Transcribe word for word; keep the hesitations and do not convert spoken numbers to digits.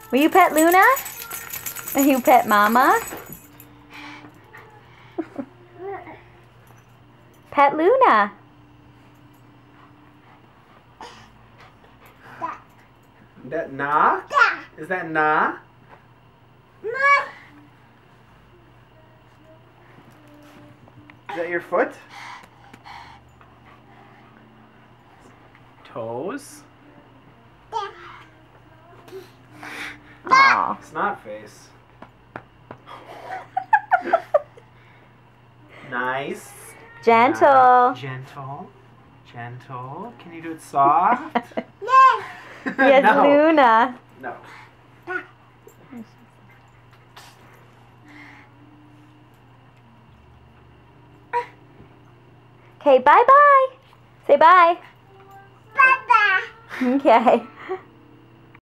Will you pet Luna? Will you pet Mama? Pet Luna. That nah? Is that nah? Is that your foot? Toes? Aw. Snot face. Nice. Gentle. Nah. Gentle. Gentle. Can you do it soft? Yes, No. Luna. No. Okay, bye-bye. Say bye. Bye-bye. Okay.